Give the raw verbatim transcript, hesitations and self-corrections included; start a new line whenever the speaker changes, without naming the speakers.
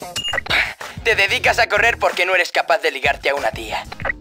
Te dedicas a correr porque no eres capaz de ligarte a una tía.